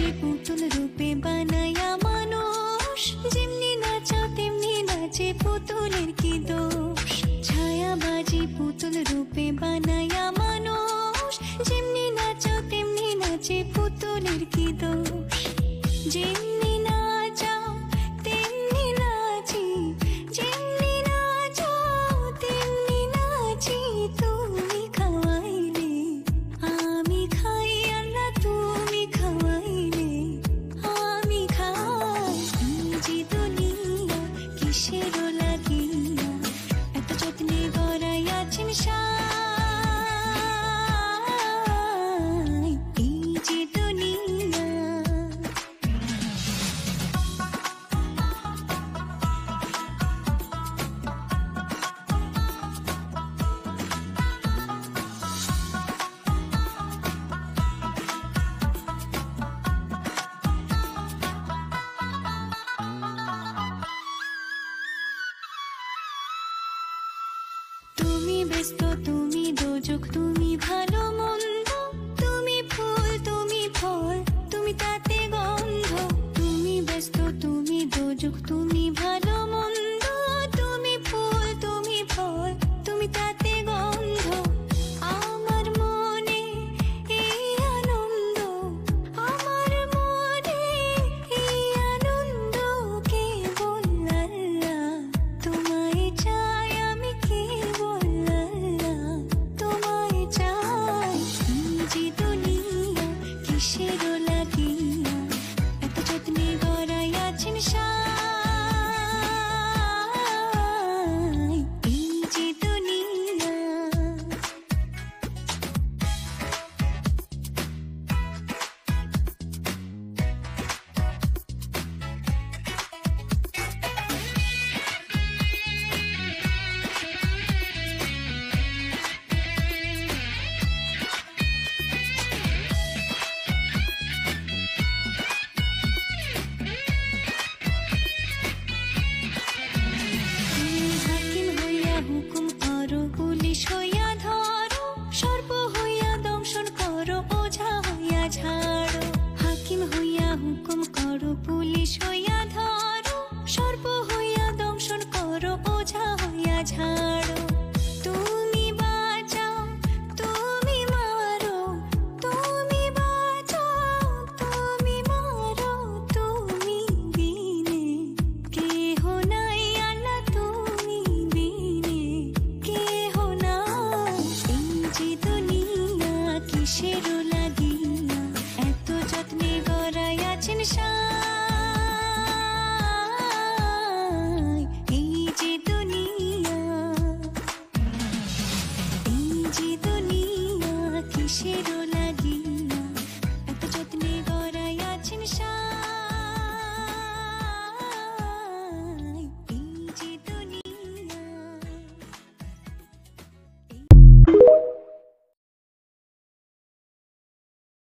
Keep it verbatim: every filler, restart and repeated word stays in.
পুতুল রূপে বানায়া মানুষ, যেমনি নাচাও তেমনি নাচে পুতুলের কি দোষ। ছায়াবাজি পুতুল রূপে বানায়া মানুষ, যেমনি নাচাও তেমনি নাচে পুতুলের কি দোষ। যেমনি নাচাও তেমনি নাচি, যেমনি নাচাও তেমনি নাচি। তুমি খাওয়াইলে আমি খাই, আল্লাহ তুমি খাওয়াইলে আমি খাই। এই যে দুনিয়া কিসের লাগিয়া এত যত্নে গড়াইয়াছেন সাই। এই যে দুনিয়া তুমি ব্যস্ত, তুমি দোজক, তুমি ভালো মন্দ, তুমি ফুল তুমি ফল, তুমি তাতে গন্ধ। তুমি ব্যস্ত, তুমি দোজক, তুমি ভালো মন্দ, তুমি ফুল তুমি ফল, তুমি তাতে গন্ধ। আমার মনে এই আনন্দ, আমার মনে এই আনন্দ কেবল আল্লাহ তোমায় চাই, আমি কেবল আল্লাহ তোমায় চাই। এই যে দুনিয়া কিসের লাগিয়া এত যত্নে গড়াইয়াছেন সাই।